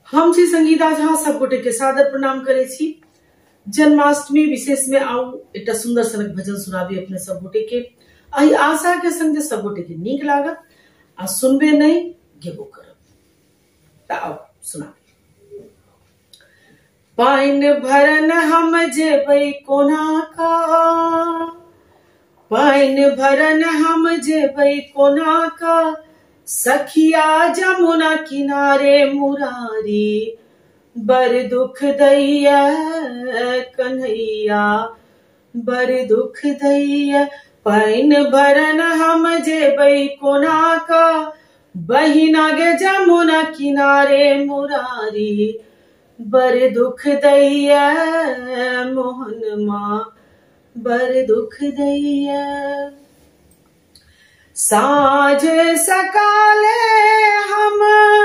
हम छी संगीता झा, सब गोटे के सादर प्रणाम करे छी। जन्माष्टमी विशेष में आउ एक सुंदर सनक भजन सुनाबी अपने सब गोटे के। अही आशा के संग सब गोटे के नीक लागत आ सुनबे नहीं गेबो करब। आओ सुनाबी। पाइन भरन हम जेबै कोना का, पाइन भरन हम जेबै कोना का, सखिया जमुना किनारे मुरारी, बर दुख दैया कन्हैया बर दुख दैया। पाइन भरन हम जेबै कोना का, बहिना गे जमुना किनारे मुरारी, बर दुख दैया मोहन माँ बर दुख दैया। साँझ सकाले हम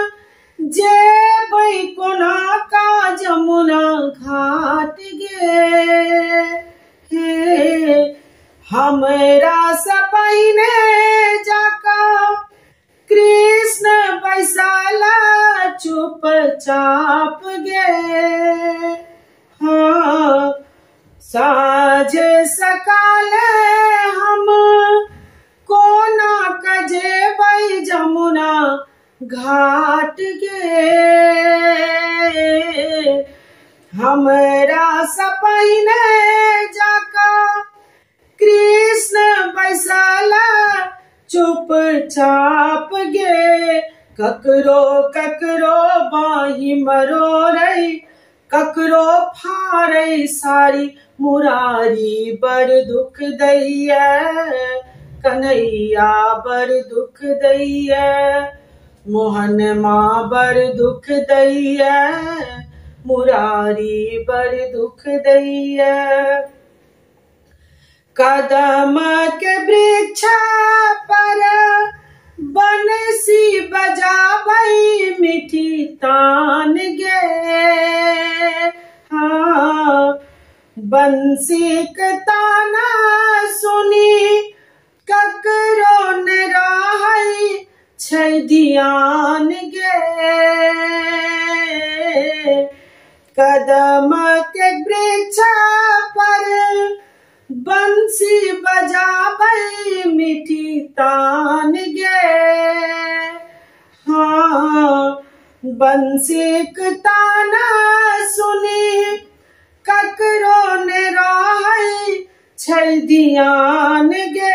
जेबै कोना का, जमुना घाट गे हे, हमरा से पहिने जाका कृष्ण बैसाला चुपचाप गे। हाँ साँझ सकाले हम कोना का जेबै जमुना घाट गे, हमरा से पहिने जाका कृष्ण बैसाला चुपचाप गे। ककरो ककरो बाही मरोरै, ककरो फाड़ै साड़ी मुरारी, बर दुख दैया कन्हैया बर दुख दैया, मोहन माँ बर दुख दैया, मुरारी बर दुख दैया। कदम के वृक्ष पर बंसी बजाबै मीठी तान गे। हाँ बंसी के ताना सुनी ककरो ने रहै छै ध्यान गे। कदम के वृक्ष पर बंसी बजाबै मीठी तान गे। हाँ बंसी के ताना सुनी ककरो ने रहै छै ध्यान गे।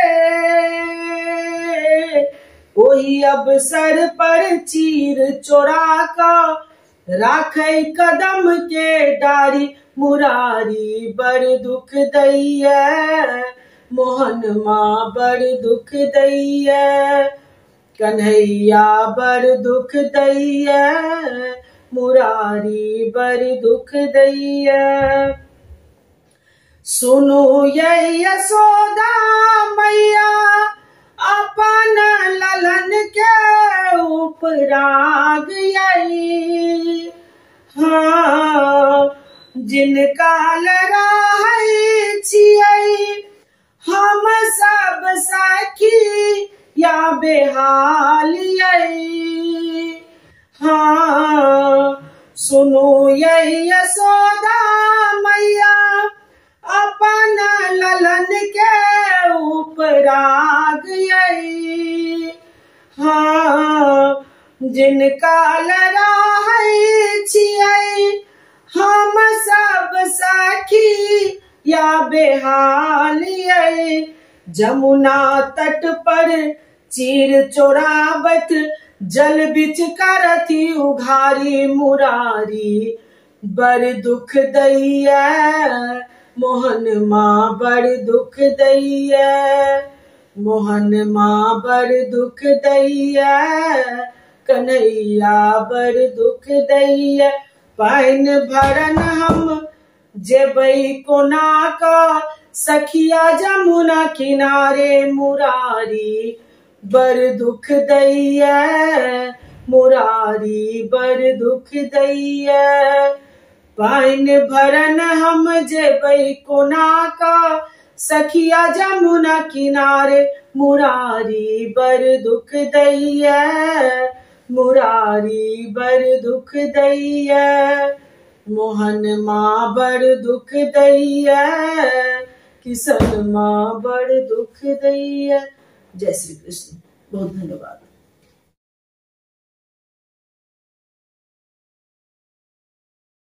ओही अवसर पर चीर चोरा का राखै कदम के डारी, मुरारी बर दुख दैया मोहन माँ बर दुख दैया, कन्हैया बर दुख दैया, मुरारी बर दुख दैया। सुनु ये यशोदा मैया अपन ललन के उपराग यई। हाँ जिनका लड़ाई छियै हम सब सखी या बेहाल यई। हाँ सुनु ये यशोदा मैया अपन ललन के उपराग यई। हाँ जिनका लड़ाई छियै हम सब सखी या बेहाल यई। जमुना तट पर चीर चोरावत जल बिच करथी उघारी, मुरारी बर दुख दैया मोहन माँ बर दुख दैया, मोहन माँ बर दुख दैया, कन्हैया बर दुख दैया। पाइन भरन हम जेबै कोना का, सखिया जमुना किनारे मुरारी, बर दुख दैया मुरारी बर दुख दैया। पाइन भरन हम जेबै कोना का, सखिया जमुना किनारे मुरारी बर दुख दैया, मुरारी बड़ दुख दैया, मोहन माँ बड़ दुख दैया, किशन माँ बड़ दुख दैया। जय श्री कृष्ण। बहुत धन्यवाद।